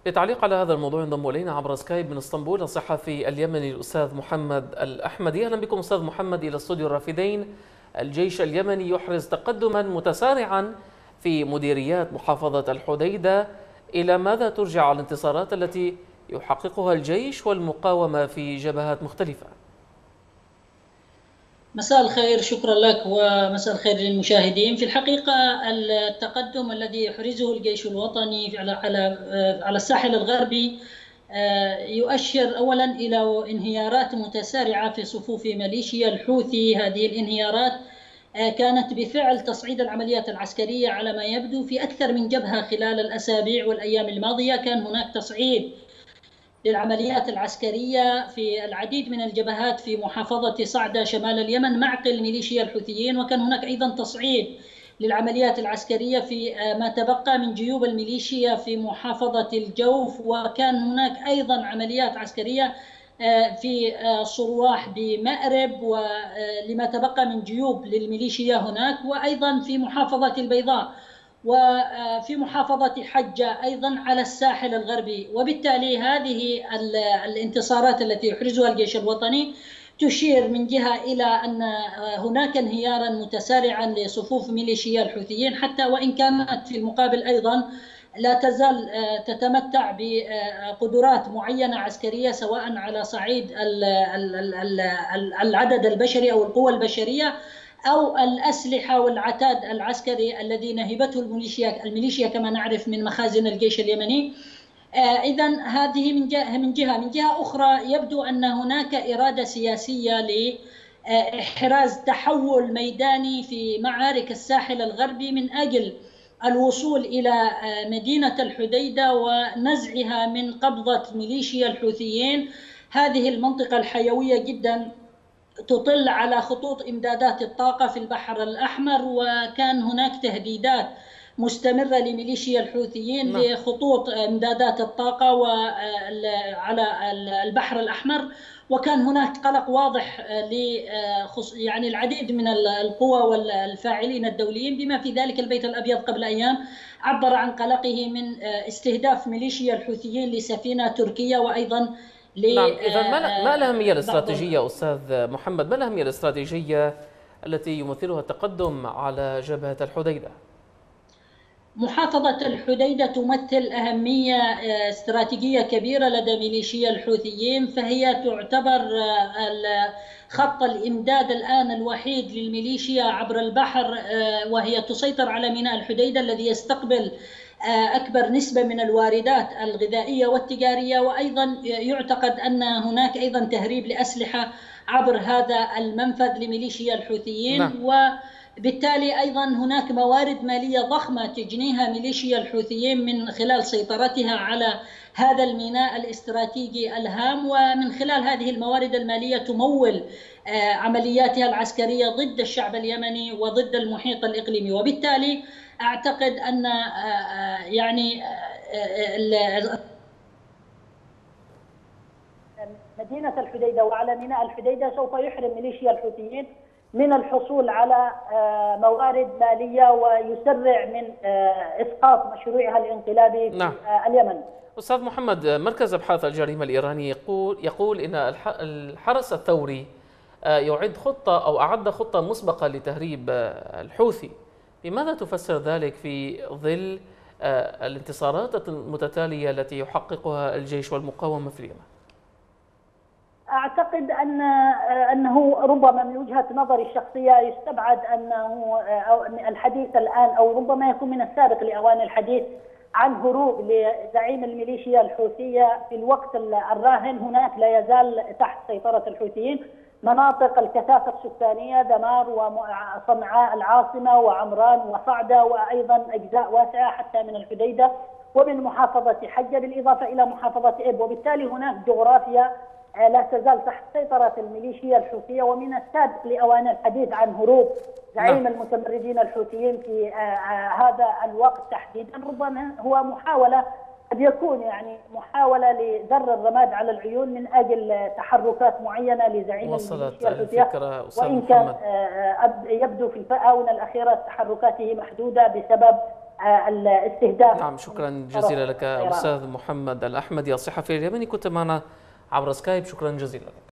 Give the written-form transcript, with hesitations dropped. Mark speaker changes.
Speaker 1: للتعليق على هذا الموضوع ينضم إلينا عبر سكايب من اسطنبول الصحفي اليمني الأستاذ محمد الأحمدي. أهلا بكم أستاذ محمد إلى استوديو الرافدين. الجيش اليمني يحرز تقدما متسارعا في مديريات محافظة الحديدة، إلى ماذا ترجع الانتصارات التي يحققها الجيش والمقاومة في جبهات مختلفة؟
Speaker 2: مساء الخير، شكرا لك ومساء الخير للمشاهدين. في الحقيقة التقدم الذي يحرزه الجيش الوطني على الساحل الغربي يؤشر أولا إلى انهيارات متسارعة في صفوف ميليشيا الحوثي. هذه الانهيارات كانت بفعل تصعيد العمليات العسكرية على ما يبدو في أكثر من جبهة خلال الأسابيع والأيام الماضية. كان هناك تصعيد للعمليات العسكرية في العديد من الجبهات في محافظة صعدة شمال اليمن معقل ميليشيا الحوثيين، وكان هناك أيضا تصعيد للعمليات العسكرية في ما تبقى من جيوب الميليشيا في محافظة الجوف، وكان هناك أيضا عمليات عسكرية في صرواح بمأرب ولما تبقى من جيوب للميليشيا هناك، وأيضا في محافظة البيضاء وفي محافظة حجة أيضا على الساحل الغربي. وبالتالي هذه الانتصارات التي يحرزها الجيش الوطني تشير من جهة إلى أن هناك انهيارا متسارعا لصفوف ميليشيا الحوثيين، حتى وإن كانت في المقابل أيضا لا تزال تتمتع بقدرات معينة عسكرية، سواء على صعيد العدد البشري أو القوى البشرية أو الأسلحة والعتاد العسكري الذي نهبته الميليشيا كما نعرف من مخازن الجيش اليمني. إذن هذه من جهة أخرى يبدو أن هناك إرادة سياسية لإحراز تحول ميداني في معارك الساحل الغربي من أجل الوصول إلى مدينة الحديدة ونزعها من قبضة ميليشيا الحوثيين. هذه المنطقة الحيوية جدا تطل على خطوط إمدادات الطاقة في البحر الأحمر، وكان هناك تهديدات مستمرة لميليشيا الحوثيين لخطوط إمدادات الطاقة وعلى البحر الأحمر، وكان هناك قلق واضح يعني العديد من القوى والفاعلين الدوليين، بما في ذلك البيت الأبيض قبل أيام عبر عن قلقه من استهداف ميليشيا الحوثيين لسفينة تركية، وأيضا
Speaker 1: نعم، إذا ما الأهمية الاستراتيجية أستاذ محمد؟ ما الأهمية الاستراتيجية التي يمثلها التقدم على جبهة الحديدة؟
Speaker 2: محافظة الحديدة تمثل أهمية استراتيجية كبيرة لدى ميليشيا الحوثيين، فهي تعتبر خط الإمداد الآن الوحيد للميليشيا عبر البحر، وهي تسيطر على ميناء الحديدة الذي يستقبل أكبر نسبة من الواردات الغذائية والتجارية، وأيضا يعتقد أن هناك أيضا تهريب لأسلحة عبر هذا المنفذ لميليشيا الحوثيين. وبالتالي أيضا هناك موارد مالية ضخمة تجنيها ميليشيا الحوثيين من خلال سيطرتها على هذا الميناء الاستراتيجي الهام، ومن خلال هذه الموارد المالية تمول عملياتها العسكرية ضد الشعب اليمني وضد المحيط الإقليمي. وبالتالي أعتقد أن يعني مدينة الحديدة وعلى ميناء الحديدة سوف يحرم ميليشيا الحوثيين من الحصول على موارد مالية ويسرع من إسقاط مشروعها الانقلابي في اليمن.
Speaker 1: أستاذ محمد، مركز أبحاث الجريمة الإيراني يقول إن الحرس الثوري يعد خطة أو أعد خطة مسبقة لتهريب الحوثي. لماذا تفسر ذلك في ظل الانتصارات المتتالية التي يحققها الجيش والمقاومة في اليمن؟
Speaker 2: أعتقد أنه ربما من وجهة نظري الشخصية يستبعد أنه الحديث الآن، أو ربما يكون من السابق لأوان الحديث عن هروب لزعيم الميليشيا الحوثية في الوقت الراهن. هناك لا يزال تحت سيطرة الحوثيين مناطق الكثافة السكانية دمار وصنعاء العاصمة وعمران وصعدة، وأيضا أجزاء واسعة حتى من الحديدة ومن محافظة حجة، بالإضافة إلى محافظة إب. وبالتالي هناك جغرافيا لا تزال تحت سيطرة الميليشيا الحوثية، ومن السابق لأوان الحديث عن هروب زعيم المتمردين الحوثيين في هذا الوقت تحديدا. ربما هو محاولة، قد يكون يعني محاولة لذر الرماد على العيون من أجل تحركات معينة لزعيم الميليشيا الحوثية، وإن كان يبدو في الآونة الأخيرة تحركاته محدودة بسبب
Speaker 3: الاستهداف.
Speaker 1: نعم، شكرا جزيلا لك أستاذ محمد الأحمدي الصحفي اليمني، كنت معنا عبر سكايب. شكرا جزيلا لك.